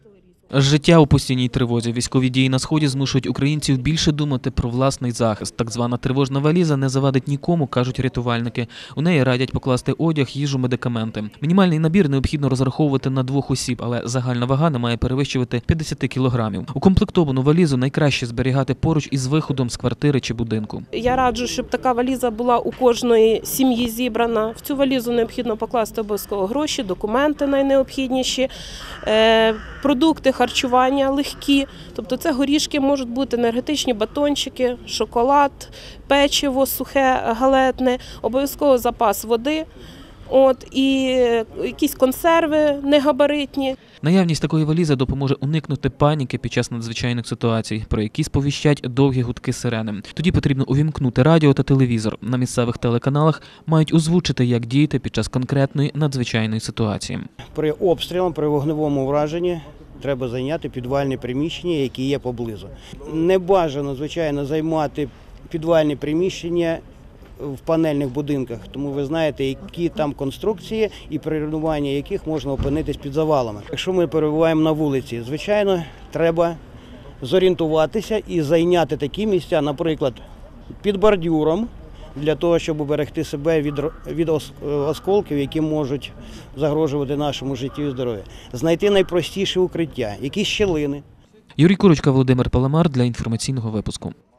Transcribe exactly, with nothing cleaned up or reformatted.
Життя у постійній тривозі. Військові дії на Сході змушують українців більше думати про власний захист. Так звана тривожна валіза не завадить нікому, кажуть рятувальники. У неї радять покласти одяг, їжу, медикаменти. Мінімальний набір необхідно розраховувати на двох осіб, але загальна вага не має перевищувати п'ятдесят кілограмів. Укомплектовану валізу найкраще зберігати поруч із виходом з квартири чи будинку. Я раджу, щоб така валіза була у кожної сім'ї зібрана. В цю валізу необхідно покласти обов'язково гроші, документи найнеобхідніші, продукти харчування легкі, тобто це горішки, можуть бути енергетичні батончики, шоколад, печиво сухе, галетне, обов'язково запас води, от, і якісь консерви негабаритні. Наявність такої валізи допоможе уникнути паніки під час надзвичайних ситуацій, про які сповіщать довгі гудки сирени. Тоді потрібно увімкнути радіо та телевізор. На місцевих телеканалах мають озвучити, як діяти під час конкретної надзвичайної ситуації. При обстрілі, при вогневому враженні треба зайняти підвальні приміщення, які є поблизу. Не бажано, звичайно, займати підвальні приміщення в панельних будинках, тому ви знаєте, які там конструкції і при руйнуванні яких можна опинитись під завалами. Якщо ми перебуваємо на вулиці, звичайно, треба зорієнтуватися і зайняти такі місця, наприклад, під бордюром, для того, щоб уберегти себе від, від осколків, які можуть загрожувати нашому життю і здоров'ю. Знайти найпростіше укриття, якісь щілини. Юрій Курочка, Володимир Паламар для інформаційного випуску.